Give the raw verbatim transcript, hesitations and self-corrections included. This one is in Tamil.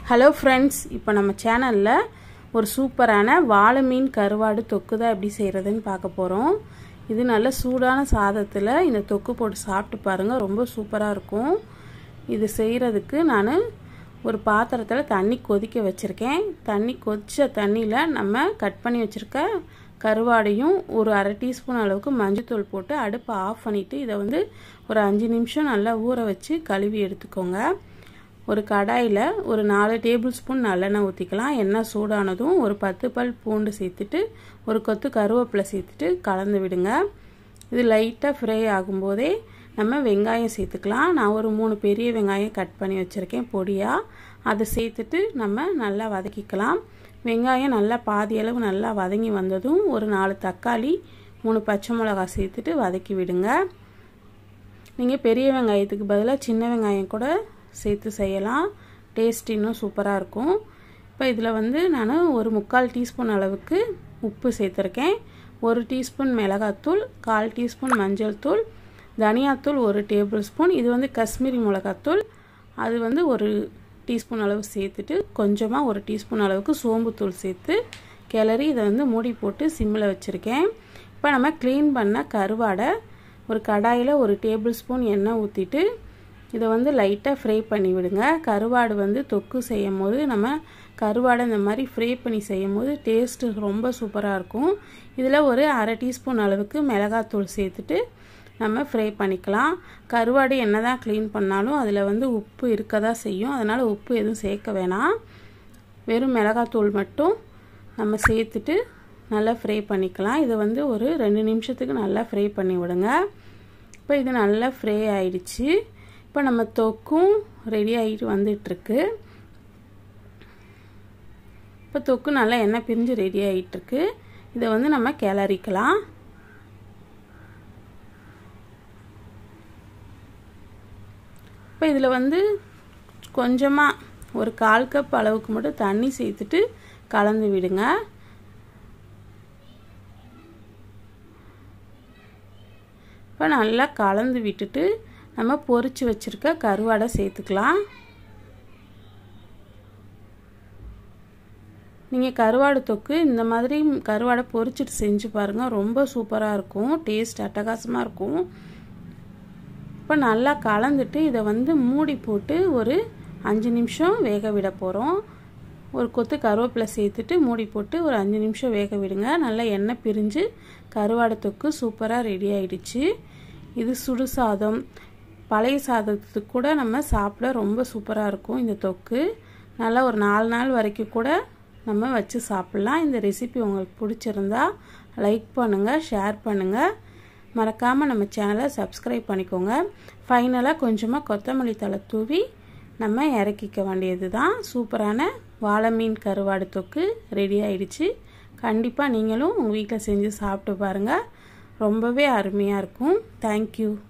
ஹலோ ஃப்ரெண்ட்ஸ், இப்போ நம்ம சேனலில் ஒரு சூப்பரான வாழை மீன் கருவாடு தொக்கு தான் எப்படி செய்கிறதுன்னு பார்க்க போகிறோம். இது நல்ல சூடான சாதத்தில் இந்த தொக்கு போட்டு சாப்பிட்டு பாருங்கள், ரொம்ப சூப்பராக இருக்கும். இது செய்கிறதுக்கு நான் ஒரு பாத்திரத்தில் தண்ணி கொதிக்க வச்சுருக்கேன். தண்ணி கொதித்த தண்ணியில் நம்ம கட் பண்ணி வச்சுருக்க கருவாடையும் ஒரு அரை டீஸ்பூன் அளவுக்கு மஞ்சத்தூள் போட்டு அடுப்பை ஆஃப் பண்ணிவிட்டு இதை வந்து ஒரு அஞ்சு நிமிஷம் நல்லா ஊற வச்சு கழுவி எடுத்துக்கோங்க. ஒரு கடாயில் ஒரு நாலு டேபிள் ஸ்பூன் நல்லெண்ணெய் ஊற்றிக்கலாம். எண்ணெய் சூடானதும் ஒரு பத்து பல் பூண்டு சேர்த்துட்டு ஒரு கொத்து கருவேப்பிலை சேர்த்துட்டு கலந்து விடுங்க. இது லைட்டாக ஃப்ரை ஆகும்போதே நம்ம வெங்காயம் சேர்த்துக்கலாம். நான் ஒரு மூணு பெரிய வெங்காயம் கட் பண்ணி வச்சுருக்கேன் பொடியாக. அதை சேர்த்துட்டு நம்ம நல்லா வதக்கிக்கலாம். வெங்காயம் நல்லா பாதி அளவு நல்லா வதங்கி வந்ததும் ஒரு நாலு தக்காளி மூணு பச்சை மிளகாய் சேர்த்துட்டு வதக்கி விடுங்க. நீங்கள் பெரிய வெங்காயத்துக்கு பதிலாக சின்ன வெங்காயம் கூட சேர்த்து செய்யலாம். டேஸ்ட் இன்னும் சூப்பராக இருக்கும். இப்போ இதில் வந்து நான் ஒரு முக்கால் டீஸ்பூன் அளவுக்கு உப்பு சேர்த்துருக்கேன். ஒரு டீஸ்பூன் மிளகாத்தூள், கால் டீஸ்பூன் மஞ்சள் தூள், தனியாத்தூள் ஒரு டேபிள் ஸ்பூன், இது வந்து காஷ்மீரி மிளகாத்தூள், அது வந்து ஒரு டீஸ்பூன் அளவு சேர்த்துட்டு கொஞ்சமாக ஒரு டீஸ்பூன் அளவுக்கு சோம்புத்தூள் சேர்த்து கிளறி இதை வந்து மூடி போட்டு சிம்மில் வச்சுருக்கேன். இப்போ நம்ம க்ளீன் பண்ண கருவாடை ஒரு கடாயில் ஒரு டேபிள் ஸ்பூன் எண்ணெய் ஊற்றிட்டு இதை வந்து லைட்டாக ஃப்ரை பண்ணி விடுங்க. கருவாடு வந்து தொக்கு செய்யும் போது நம்ம கருவாடை இந்த மாதிரி ஃப்ரை பண்ணி செய்யும் போது டேஸ்ட்டு ரொம்ப சூப்பராக இருக்கும். இதில் ஒரு அரை டீஸ்பூன் அளவுக்கு மிளகாத்தூள் சேர்த்துட்டு நம்ம ஃப்ரை பண்ணிக்கலாம். கருவாடு என்ன தான் க்ளீன் பண்ணாலும் அதில் வந்து உப்பு இருக்க தான் செய்யும். அதனால் உப்பு எதுவும் சேர்க்க வேணாம். வெறும் மிளகாத்தூள் மட்டும் நம்ம சேர்த்துட்டு நல்லா ஃப்ரை பண்ணிக்கலாம். இதை வந்து ஒரு ரெண்டு நிமிஷத்துக்கு நல்லா ஃப்ரை பண்ணி விடுங்க. இப்போ இது நல்லா ஃப்ரை ஆயிடுச்சு. இப்போ நம்ம தொக்கும் ரெடி ஆகிட்டு வந்துட்டுருக்கு. இப்போ தொக்கு நல்லா எண்ணெய் பிரிஞ்சு ரெடி ஆகிட்டுருக்கு. இதை வந்து நம்ம கிளறிக்கலாம். இப்போ இதில் வந்து கொஞ்சமாக ஒரு கால் கப் அளவுக்கு மட்டும் தண்ணி சேர்த்துட்டு கலந்து விடுங்க. இப்போ நல்லா கலந்து விட்டுட்டு நம்ம பொரிச்சு வச்சுருக்க கருவாடை சேர்த்துக்கலாம். நீங்கள் கருவாடு தொக்கு இந்த மாதிரி கருவாடை பொரிச்சிட்டு செஞ்சு பாருங்கள், ரொம்ப சூப்பராக இருக்கும். டேஸ்ட் அட்டகாசமாக இருக்கும். இப்போ நல்லா கலந்துட்டு இதை வந்து மூடி போட்டு ஒரு அஞ்சு நிமிஷம் வேக விட போகிறோம். ஒரு கொத்து கருவேப்பிலை சேர்த்துட்டு மூடி போட்டு ஒரு அஞ்சு நிமிஷம் வேக விடுங்க. நல்லா எண்ணெய் பிரிஞ்சு கருவாடை தொக்கு சூப்பராக ரெடி ஆகிடுச்சு. இது சுடு சாதம், பழைய சாதத்துக்கு கூட நம்ம சாப்பிட ரொம்ப சூப்பராக இருக்கும். இந்த தொக்கு நல்லா ஒரு நாலு நாள் வரைக்கும் கூட நம்ம வச்சு சாப்பிட்லாம். இந்த ரெசிபி உங்களுக்கு பிடிச்சிருந்தா லைக் பண்ணுங்கள், ஷேர் பண்ணுங்கள், மறக்காமல் நம்ம சேனலை சப்ஸ்கிரைப் பண்ணிக்கோங்க. ஃபைனலாக கொஞ்சமாக கொத்தமல்லி தழை தூவி நம்ம இறக்கிக்க வேண்டியது தான். சூப்பரான வாழை மீன் கருவாடு தொக்கு ரெடி ஆயிடுச்சு. கண்டிப்பாக நீங்களும் உங்கள் வீட்டில் செஞ்சு சாப்பிட்டு பாருங்கள், ரொம்பவே அருமையாக இருக்கும். தேங்க்யூ.